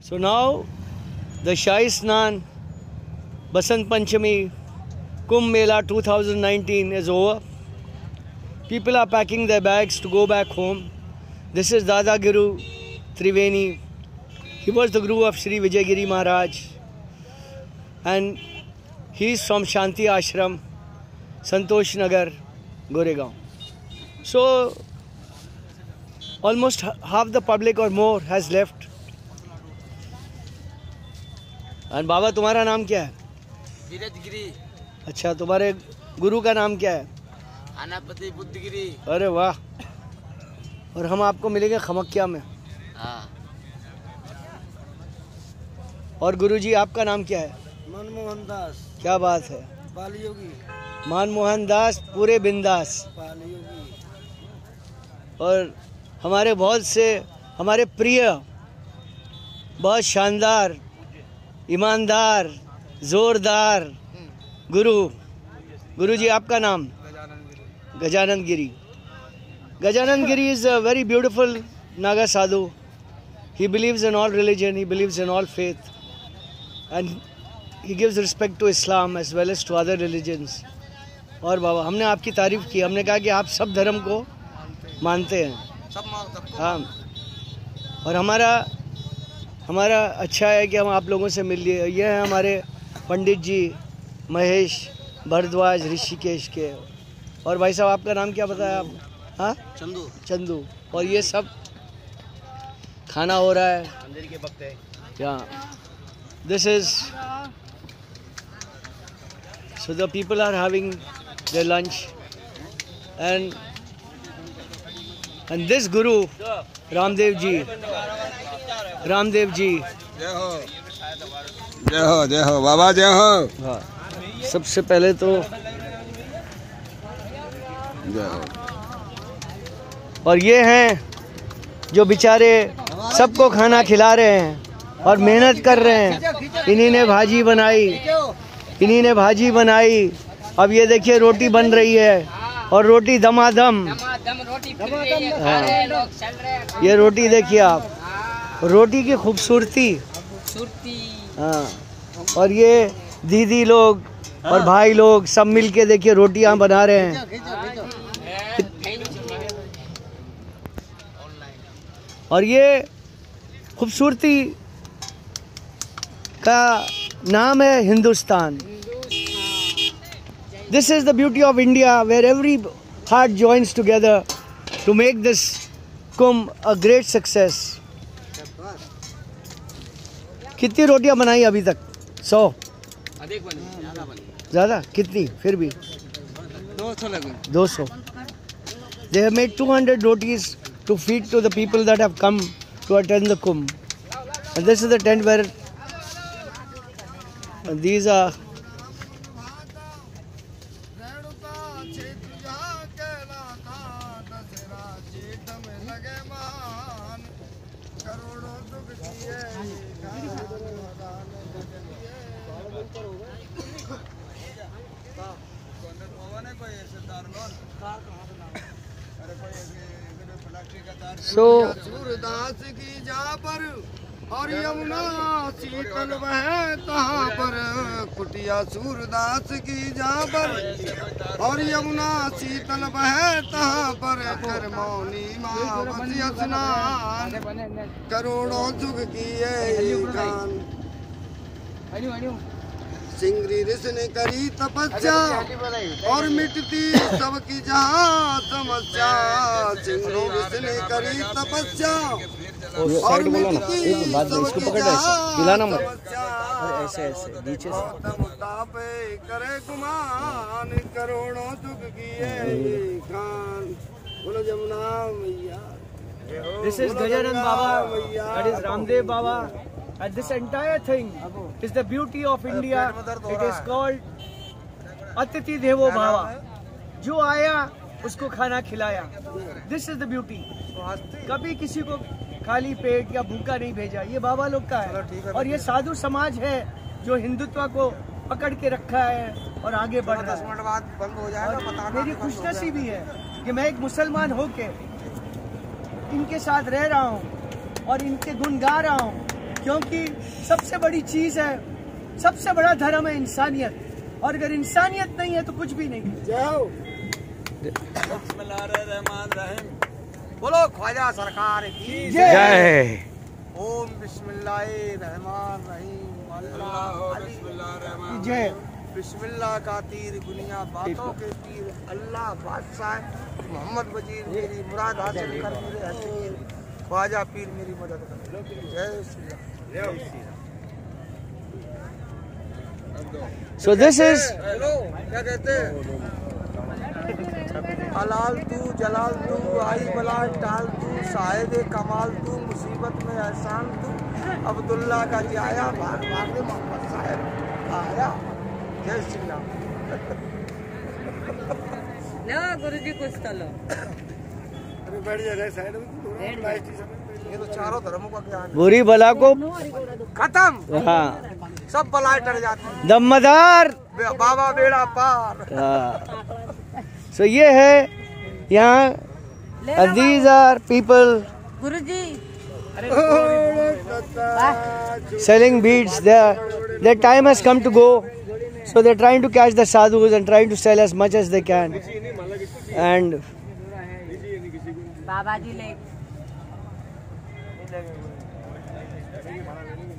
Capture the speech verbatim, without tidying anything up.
So now the Shahi Snan, Basant Panchami, Kumbh Mela two thousand nineteen is over. People are packing their bags to go back home. This is Dada Guru Triveni. He was the Guru of Shri Vijay Giri Maharaj. And he is from Shanti Ashram, Santosh Nagar, Goregaon. So almost half the public or more has left. And बाबा तुम्हारा नाम क्या है? धीरज गिरी। अच्छा, तुम्हारे गुरु का नाम क्या है? आनापति बुद्ध गिरी। अरे वाह। और हम आपको मिलेंगे खमक्या में। हाँ। और गुरुजी आपका नाम क्या है? मनमोहन दास। क्या बात है? पाली योगी। मनमोहन दास पूरे बिंदास। पाली योगी। और हमारे बहुत से हमारे प्रिय, बहुत शानदार, ईमानदार, जोरदार गुरु गुरुजी आपका नाम? गजानन गिरी। गजानन गिरी is a very beautiful Naga sadhu. He believes in all religion, he believes in all faith, and he gives respect to Islam as well as to other religions. और बाबा हमने आपकी तारीफ की, हमने कहा कि आप सब धर्म को मानते हैं। हाँ, और हमारा हमारा अच्छा है कि हम आप लोगों से मिल लिए। ये है हमारे पंडित जी महेश भरद्वाज ऋषिकेश के। और भाई साहब आपका नाम क्या बताया आपने? हाँ, चंदू। चंदू। और ये सब खाना हो रहा है मंदिर के वक्त है। क्या? This is so the people are having their lunch and and this Guru Ramdev जी रामदेव जी जय हो जय हो जय हो बाबा जय हो। हाँ, सबसे पहले तो जय हो। और ये हैं जो बेचारे सबको खाना खिला रहे हैं और मेहनत कर रहे हैं। इन्हीं ने भाजी बनाई, इन्हीं ने भाजी बनाई। अब ये देखिए रोटी बन रही है और रोटी दमादम। हाँ, ये रोटी देखिए आप, रोटी की खूबसूरती। हाँ, और ये दीदी लोग और भाई लोग सब मिलके देखिए रोटियां बना रहे हैं। और ये खूबसूरती का नाम है Hindustan. This is the beauty of India, where every heart joins together to make this Kumbh a great success. कितनी रोटियां बनाई अभी तक? सौ? अधिक बनी, ज़्यादा बनी। ज़्यादा? कितनी? फिर भी दो सौ लगे। दो सौ। They have made two hundred rotis to feed to the people that have come to attend the Kumbh. And this is the tent where and these are so Surdas की जा पर और यमुना शीतल वह कहाँ पर, कुटिया सूरदास की जा पर और यमुना शीतल वह कहाँ पर, कर मौनी मावती स्नान करोड़ों सुख किए खान। सिंगरी ऋषि ने करी तपस्या और मिटती सबकी जहाँ समस्या। सिंगरी ऋषि ने करी तपस्या और मिटती सबकी जहाँ समस्या। ऐसे ऐसे नीचे से करे गुमान करोड़ों सुख किए खान। बोलो जमुना मैया। This is Gajanan Baba, that is Ramdev Baba, and this entire thing is the beauty of India. It is called Atiti Devo Bhava. जो आया उसको खाना खिलाया. This is the beauty. कभी किसी को खाली पेट या भूखा नहीं भेजा. ये बाबा लोग का है और ये साधु समाज है जो हिंदुत्व को पकड़ के रखा है और आगे बढ़ रहा है. मिनट बाद बंद हो जाएगा. मेरी खुशनसीबी है कि मैं एक मुसलमान होके इनके साथ रह रहा हूँ और इनके गुण गा रहा हूँ क्योंकि सबसे बड़ी चीज है, सबसे बड़ा धर्म है इंसानियत, और अगर इंसानियत नहीं है तो कुछ भी नहीं। जय हो। बोलो ख्वाजा सरकार की जय। ओम बिस्मिल्लाहिर्रहमानिर्रहीम। अल्लाह जय। बिस्मिल्लाह का तीर दुनिया बातों के तीर, अल्लाह बादशाह मोहम्मद वजीर मेरी मुराद हासिल कर, मेरे हसीर ख्वाजा पीर मेरी मदद कर। जय Shri Ram. So this is क्या कहते हैं, हलाल तू जलाल तू, आई बला टाल तू, शायद कमाल तू, मुसीबत में एहसान तू, अब्दुल्ला का जाया भाग भाग मोहम्मद साहब आया। जय श्री राम। लो गुरुजी कुछ तो लो। अरे बैठ जा साइड में, ये तो चारों धर्मों का ज्ञान है। बुरी बला को खत्म, हाँ सब बलाएं टर जाती हैं। दमदार बाबा बेड़ा पार। सो ये है यहाँ, these are people Guruji selling beads. Their their time has come to go, so they're trying to catch the sadhus and trying to sell as much as they can. And बाबा जी ले